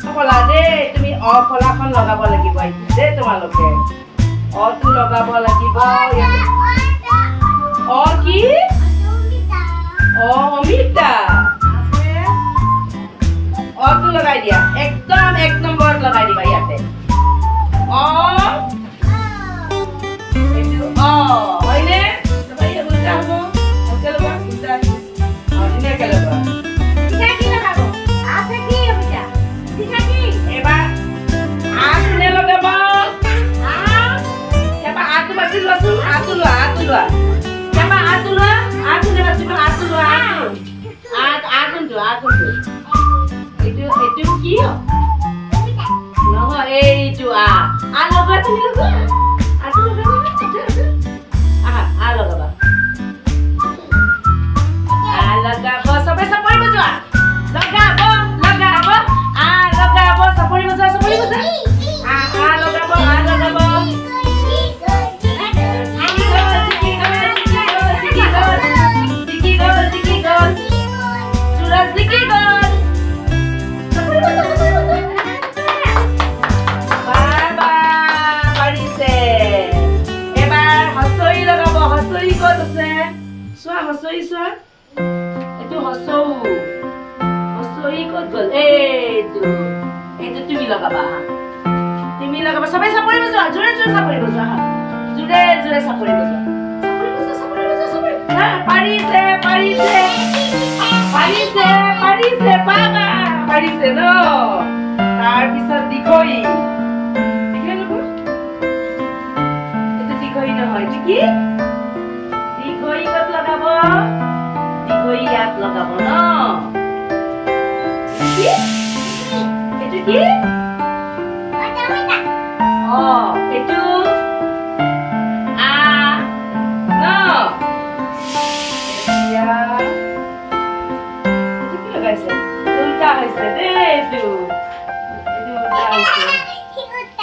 সকলা দে তুমি অফলাখন লগাব লাগিব দে তোমালোকে অটো লগাব লাগিব অ কি অমিতা অটো লগাই দিয়া একদম 1 নম্বৰত লগাই দিবা ইয়াতে অ এইটো অ হয়নে সবাই উল্টা হবো ওকে লগা উল্টা অ দিনে কে লগা ঠিক কি লাগাবো আছে কি অমিতা ঠিক কি এবাৰ আটনে লগাব এবাৰ আটু বাজি লছু আটু লোৱা এবাৰ আটু লোৱা আটুনে বাজিব আটু লোৱা আটুনটো এইটো কি নহয় এইটো আ লগা তুমি লগা আটু লগা আহা লগাবা লগাব সবে সপৰি বজোৱা লগাব লগাব সপৰি বজোৱা লগাব হসই সোয়া এটো হসই কত গল এইটো তুমি লগাবা সবাই সাপৰি বজোৱা জোৰে সাপৰি বজোৱা জোৰে সাপৰি বজোৱা পাৰিছে বাবা পাৰিছে ন তাৰ পিছত দিগই দেখে লব এটো দিগই নহয় এটো কি দিগই কত লগাব দিগই ইয়াত লগাব ন কি এটো কি অ এটো আ ন ইয়া এটো কি লগাইছে উল্টা হৈছে দে এটো উল্টা হৈছে